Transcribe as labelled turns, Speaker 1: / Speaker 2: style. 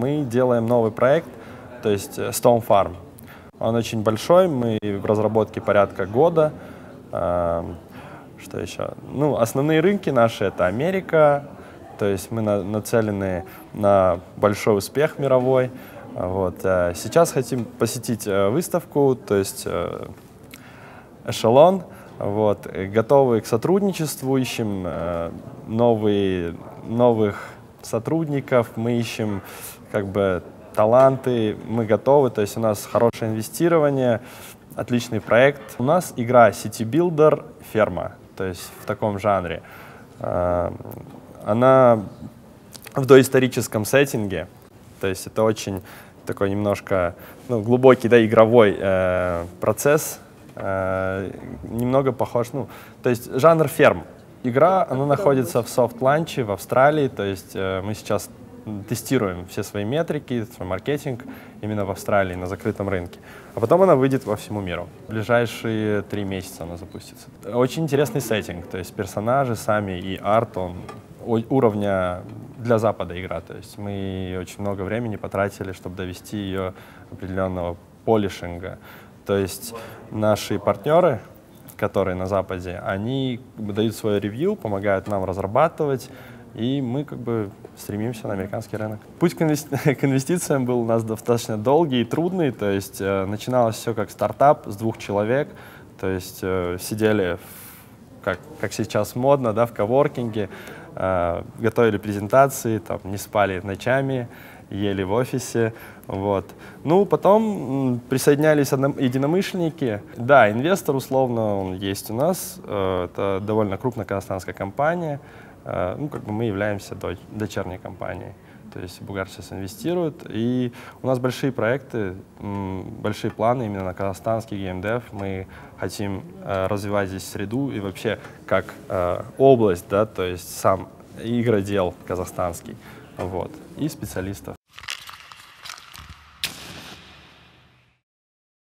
Speaker 1: мы делаем новый проект, то есть Stone Farm. Он очень большой, мы в разработке порядка года. Что еще? Ну, основные рынки наши — это Америка, то есть мы нацелены на большой успех мировой. Вот. Сейчас хотим посетить выставку, то есть Эшелон. Вот. Готовы к сотрудничеству, ищем новых сотрудников, мы ищем как бы таланты, мы готовы, то есть у нас хорошее инвестирование, отличный проект. У нас игра City Builder «Ферма», то есть в таком жанре. Она в доисторическом сеттинге, то есть это очень такой немножко глубокий, да, игровой процесс, немного похож, то есть жанр ферм. Игра, она находится в софт-ланче в Австралии, то есть мы сейчас тестируем все свои метрики, свой маркетинг именно в Австралии, на закрытом рынке. А потом она выйдет во всему миру. В ближайшие 3 месяца она запустится. Очень интересный сеттинг, то есть персонажи сами и арт, он уровня для Запада игра. То есть мы очень много времени потратили, чтобы довести ее определенного полишинга. То есть наши партнеры, которые на Западе, они дают свое ревью, помогают нам разрабатывать, и мы как бы стремимся на американский рынок. Путь к инвестициям был у нас достаточно долгий и трудный, то есть начиналось все как стартап с 2 человек, то есть сидели, как сейчас модно, да, в коворкинге, готовили презентации, там, не спали ночами, ели в офисе. Вот. Ну, потом присоединялись единомышленники. Да, инвестор, условно, он есть у нас. Это довольно крупная казахстанская компания. Ну, как бы мы являемся дочерней компанией. То есть Бугар сейчас инвестирует. И у нас большие проекты, большие планы именно на казахстанский геймдев. Мы хотим развивать здесь среду и вообще как область, да, то есть сам игродел казахстанский. Вот. И специалистов.